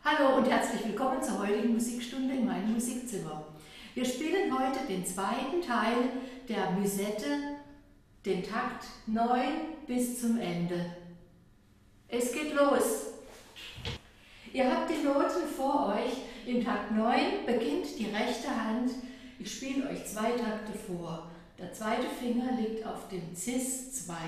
Hallo und herzlich willkommen zur heutigen Musikstunde in meinem Musikzimmer. Wir spielen heute den zweiten Teil der Musette, den Takt 9 bis zum Ende. Es geht los! Ihr habt die Noten vor euch. Im Takt 9 beginnt die rechte Hand. Ich spiele euch zwei Takte vor. Der zweite Finger liegt auf dem Cis 2.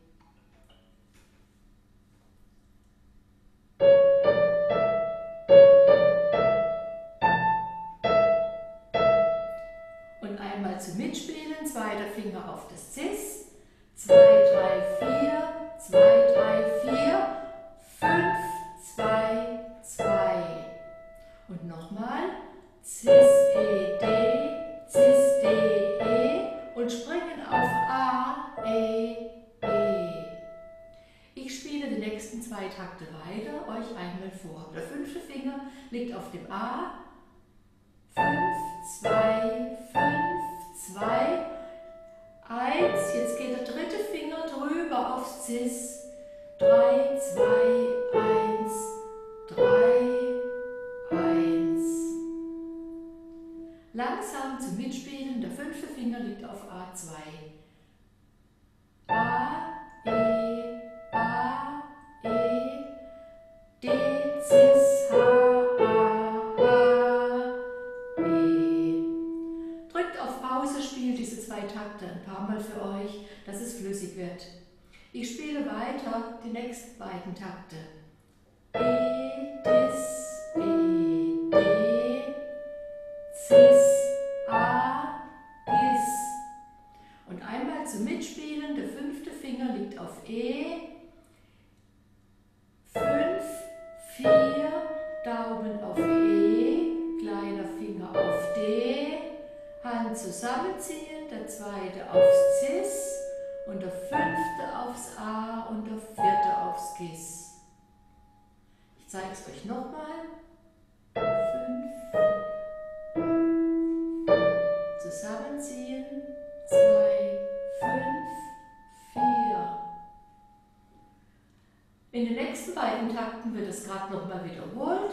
Und einmal zum Mitspielen, zweiter Finger auf das Cis. 2, 3, 4, 2, 3, 4, 5, 2, 2. Und nochmal. Cis, E, D, Cis, D, E und springen auf A, E, E. Ich spiele die nächsten zwei Takte weiter, euch einmal vor. Der fünfte Finger liegt auf dem A. 5, 2, 5, 2, 1. Jetzt geht der dritte Finger drüber aufs Cis. 3, 2, 1, 3, 1. Langsam zum Mitspielen. Der fünfte Finger liegt auf A2. A, E, A, E, D, Cis, H, A, H, E. Drückt auf Pause, spielt diese zwei Takte ein paar Mal für euch, dass es flüssig wird. Ich spiele weiter die nächsten beiden Takte. E, Dis, E, D, Cis, A, Gis. Und einmal zum Mitspielen, der fünfte Finger liegt auf E. 5, 4, Daumen auf E, kleiner Finger auf D, Hand zusammenziehen, der zweite aufs Cis und der fünfte aufs A und der vierte aufs Gis. Ich zeige es euch nochmal. 5, zusammenziehen, 2, 5, 4. In den nächsten beiden Takten wird es gerade nochmal wiederholt.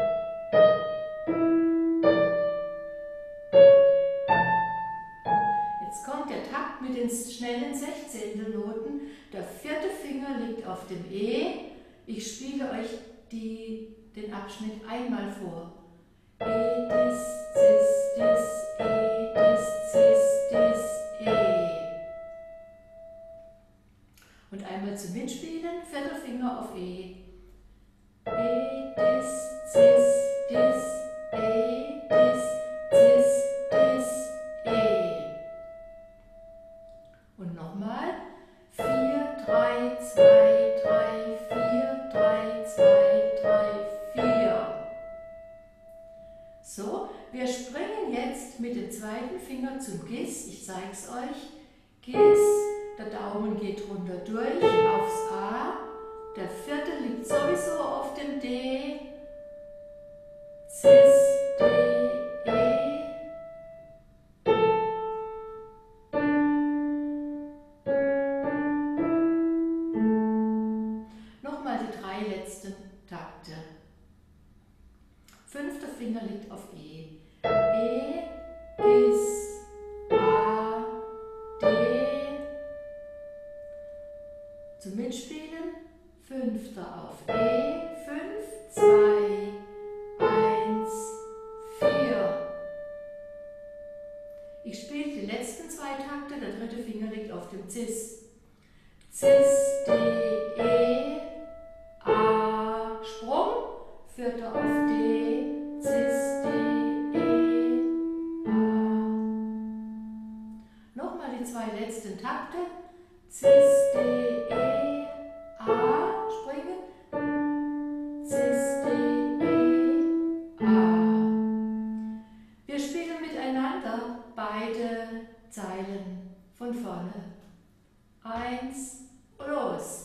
Jetzt kommt der Takt mit den schnellen Sechzehntelnoten. Der vierte Finger liegt auf dem E. Ich spiele euch den Abschnitt einmal vor. E, Dis, Cis, Dis, E, Dis, Cis, Dis, E. Und einmal zum Mitspielen, vierter Finger auf E. E, Dis, Cis, Dis, E, Dis, Cis, Dis, E. Und nochmal. 4, 3, 2, 3, 4, 3, 2, 3, 4. So, wir springen jetzt mit dem zweiten Finger zum Gis. Ich zeige es euch. Gis. Der Daumen geht runter durch aufs A, der vierte liegt sowieso auf dem D, Cis, D, E. Nochmal die drei letzten Takte. Fünfter Finger liegt auf E. E, Gis, A, D. Zum Mitspielen, fünfter auf E, 5, 2, 1, 4. Ich spiele die letzten zwei Takte, der dritte Finger liegt auf dem Cis. Cis, D, E, A, Sprung, vierter auf D, Cis, D, E, A. Nochmal die zwei letzten Takte. Cis, D, E, A, springen, Cis, D, E, A. Wir spielen miteinander beide Zeilen von vorne. 1, los!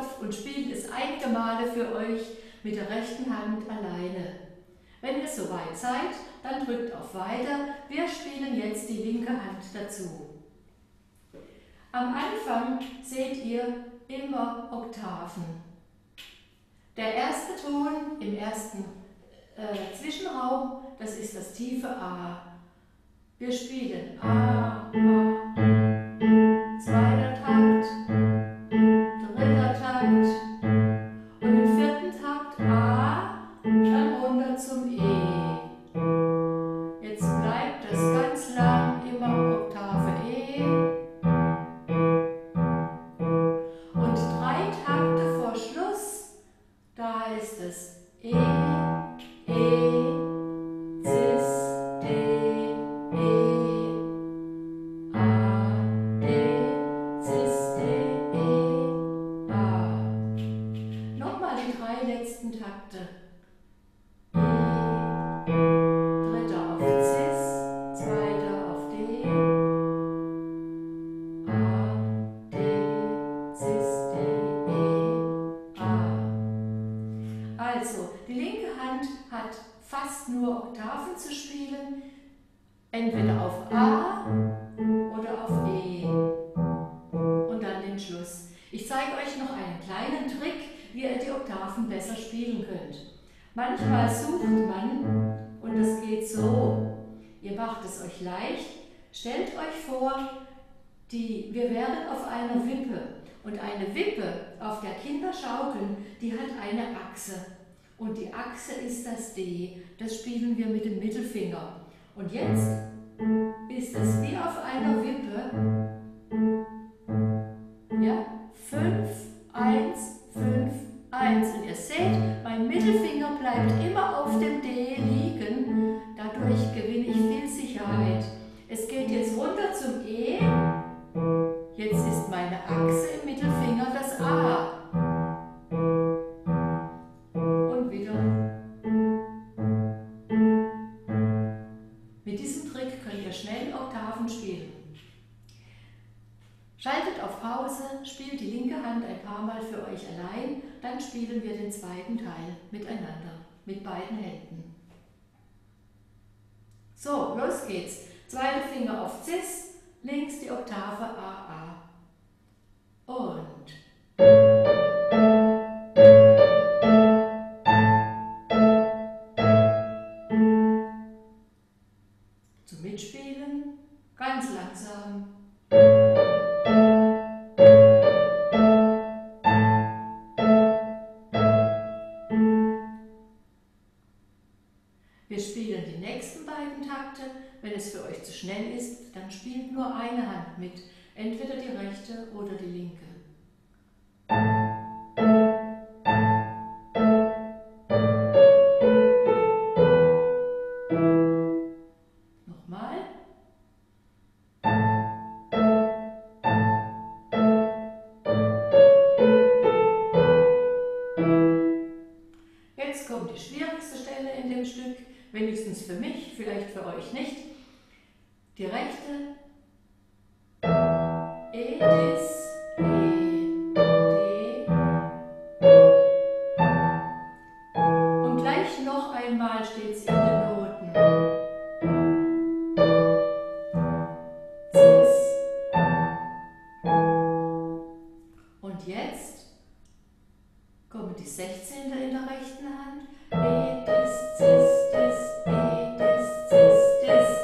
Mittelkraft und spielt es einige Male für euch mit der rechten Hand alleine. Wenn ihr soweit seid, dann drückt auf Weiter. Wir spielen jetzt die linke Hand dazu. Am Anfang seht ihr immer Oktaven. Der erste Ton im ersten Zwischenraum, das ist das tiefe A. Wir spielen A, A, zweiter Takt, dritter Takt und im vierten Takt A, dann runter zum E. Jetzt bleibt das ganz lang immer Oktave E. Und 3 Takte vor Schluss, da ist es E, E, Cis, D, E, A, D, Cis, D, E, A. Nochmal die 3 letzten Takte. E, dritter auf Cis, zweiter auf D, A, D, Cis, D, E, A. Also, die linke Hand hat fast nur Oktaven zu spielen, entweder auf A oder auf E. Und dann den Schluss. Ich zeige euch noch einen kleinen Trick, wie ihr die Oktaven besser spielen könnt. Manchmal sucht man, und das geht so, ihr macht es euch leicht, stellt euch vor, wir wären auf einer Wippe. Und eine Wippe, auf der Kinder schaukeln, die hat eine Achse. Und die Achse ist das D. Das spielen wir mit dem Mittelfinger. Und jetzt ist es wie auf einer Wippe. Ja? 5, 1, 5, 1. Und ihr seht, mein Mittelfinger bleibt immer auf dem D liegen. Dadurch gewinne ich viel Sicherheit. Es geht jetzt runter zum E. Jetzt ist meine Achse im Mittelfinger das A. Und wieder. Mit diesem Trick könnt ihr schnell Oktaven spielen. Schaltet auf Pause, spielt die linke Hand ein paar Mal für euch allein, dann spielen wir den zweiten Teil miteinander, mit beiden Händen. So, los geht's. Zweiter Finger auf Cis, links die Oktave AA. Und zum Mitspielen ganz langsam. Wir spielen die nächsten beiden Takte. Wenn es für euch zu schnell ist, dann spielt nur eine Hand mit, entweder die rechte oder die linke. Nochmal. Jetzt kommt die schwierigste Stelle in dem Stück, wenigstens für mich, vielleicht für euch nicht. Die rechte E, Dis, E, D. Und gleich noch einmal steht es in den Noten. Cis. Und jetzt kommt die 16. in der rechten Hand. E, Dis, Cis, Dis, E, Dis, Cis, Dis.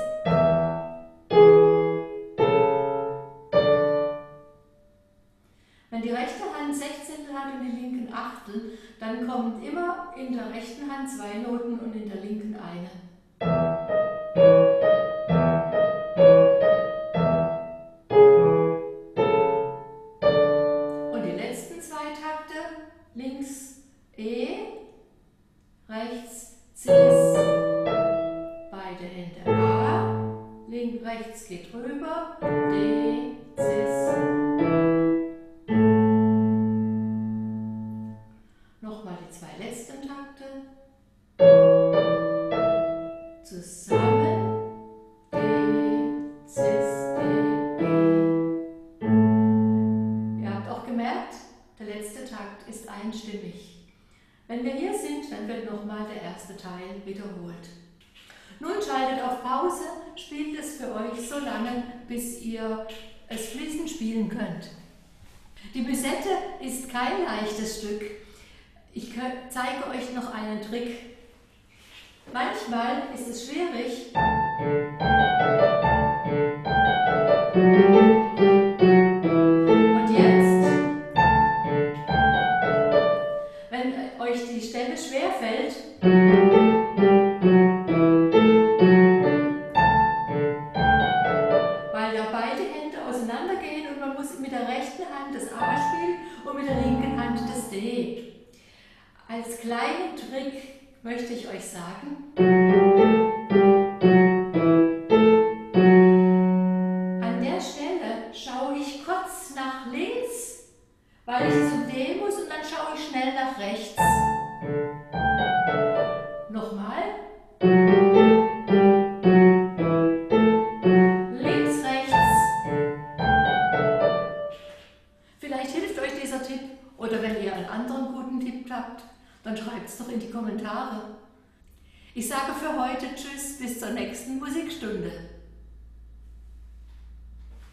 Wenn die rechte Hand 16. hat und die linken Achtel, dann kommen immer in der rechten Hand 2 Noten und in der linken eine. Und die letzten 2 Takte, links E, rechts Cis, beide Hände A, rechts geht rüber, D, Cis. Nochmal die 2 letzten Takte. Zusammen, D, Cis, D, E. Ihr habt auch gemerkt, der letzte Takt Takt ist einstimmig. Wenn wir hier sind, dann wird nochmal der erste Teil wiederholt. Nun schaltet auf Pause, spielt es für euch so lange, bis ihr es fließend spielen könnt. Die Musette ist kein leichtes Stück. Ich zeige euch noch einen Trick. Manchmal ist es schwierig, und jetzt, wenn euch die Stelle schwerfällt, weil ja beide Hände auseinandergehen und man muss mit der rechten Hand das A spielen und mit der linken Hand das D. Als kleinen Trick möchte ich euch sagen, an der Stelle schaue ich kurz nach links, weil ich zu D muss, und dann schaue ich schnell nach rechts. Nochmal. Links, rechts. Vielleicht hilft euch dieser Tipp, oder wenn ihr einen anderen guten Tipp habt, dann schreibt es doch in die Kommentare. Ich sage für heute Tschüss, bis zur nächsten Musikstunde.